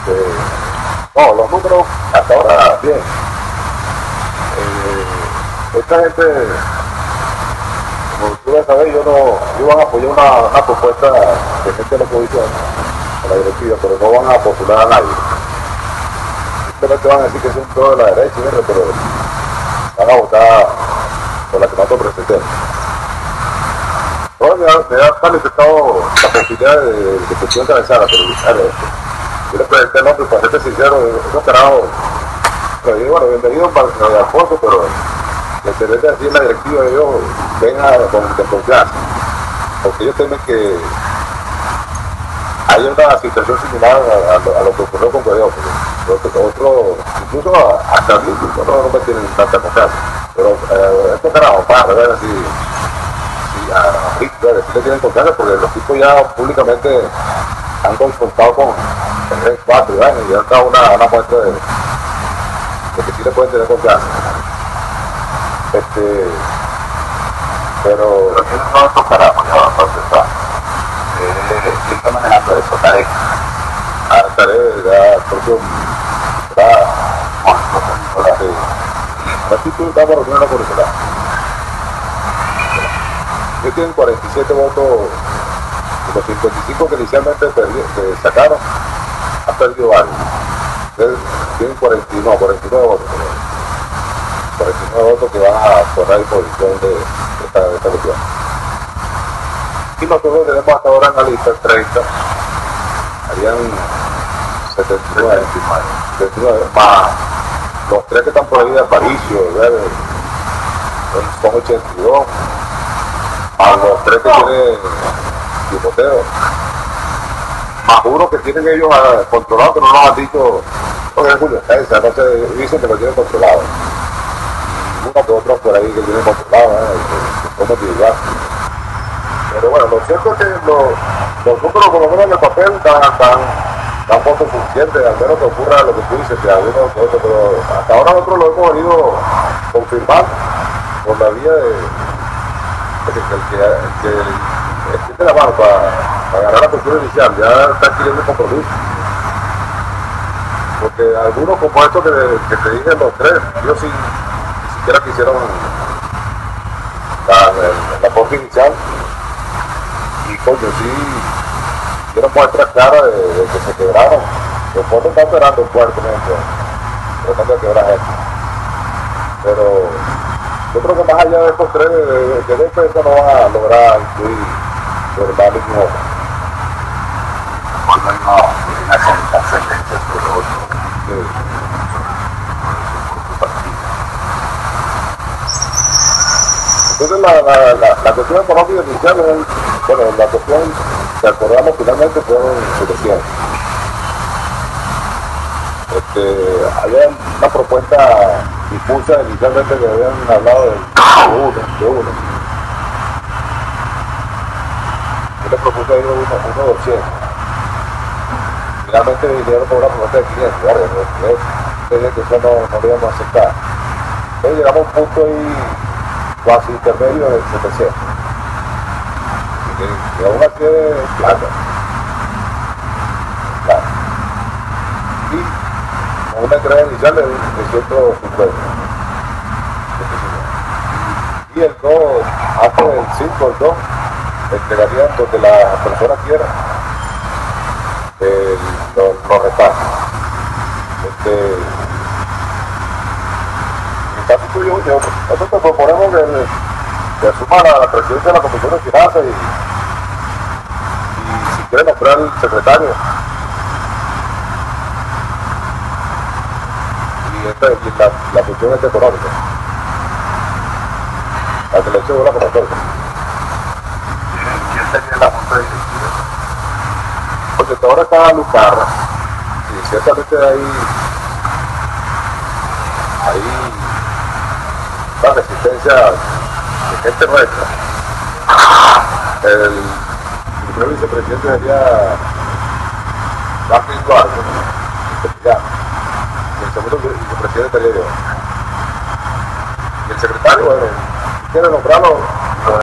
No, los números hasta ahora bien. Esta gente, como tú ya sabes, ellos van a apoyar una propuesta de gente de la oposición a la directiva, pero no van a postular a nadie. Simplemente van a decir que es un todo de la derecha, pero van a votar por la que nosotros presentemos. Me ha manifestado la posibilidad de que el presidente avanzara, pero yo le presenté el nombre, para serte sincero, es un carajo. Bueno, bienvenido a Alfonso, pero le tenés que decir la directiva de ellos venga con confianza, porque ellos temen que hay una situación similar a lo que ocurrió con Guaidó. Otro, incluso hasta mí, no me tienen tanta confianza, pero estos carajos, para ver si le tienen confianza, porque los tipos ya públicamente han confrontado con el Red 4 y han dado una muestra de que sí le pueden tener confianza. Pero ¿quiénes son estos carajos? Ya vamos a empezar. ¿Quién está manejando eso? Tarek. Tarek, ya, propio, así tú estamos reuniendo por ese lado. Ellos tienen 47 votos, de los 55 que inicialmente sacaron, han perdido varios. Entonces, tienen 49 votos. 49 votos que van a tomar disposición de esta cuestión. Y nosotros tenemos hasta ahora en la lista 30, harían 79 más los tres que están por ahí de Aparicio, son 82, más los tres que tienen Timoteo, más uno que tienen ellos controlado, que no nos han dicho, oye Julio, no se dicen que lo tienen controlado. Uno que otros por ahí que tienen controlado, que somos individuales. Pero bueno, lo cierto es que los números, por lo menos en el papel, dan votos suficientes, al menos que ocurra lo que tú dices, que algunos que otros, pero hasta ahora nosotros lo hemos venido confirmando por la vía de que extiende la mano para ganar la postura inicial, ya está adquiriendo el compromiso. Porque algunos como estos que te dije los tres, ellos ni siquiera quisieron la postura inicial. Y coño, sí, quiero muestra clara de que se quebraron. Los fondos están esperando el puerto, tratando de quebrar gente. Pero yo creo que más allá de estos tres, de defensa no van a lograr incluir verdad ningún otro. Hoy no hay una sentencia sobre otro. Entonces la cuestión económica inicial es, bueno, la cuestión que acordamos finalmente fueron 700. Había una propuesta difusa inicialmente que habían hablado de uno. Yo le propuse a ellos uno 200. Finalmente vinieron con una propuesta de 500, claro, que eso no lo íbamos a aceptar. Entonces llegamos a un punto ahí casi intermedio del 700. Y aún así es plata. Claro. Y con una entrega inicial de 150. Y el 2, antes del 5, el 2, entregarían donde la persona quiera los repartos. Nosotros proponemos que asuma la presidencia de la Comisión de Finanzas y si quiere nombrar el secretario. Y la cuestión es económica. La selección de la conocida. ¿Quién sería la junta directiva? Porque hasta ahora está Lucarra y ciertamente hay la resistencia de gente nuestra. El primer vicepresidente sería Martín Duarte, y el segundo vicepresidente estaría yo. Y el secretario, bueno, si quiere nombrarlo,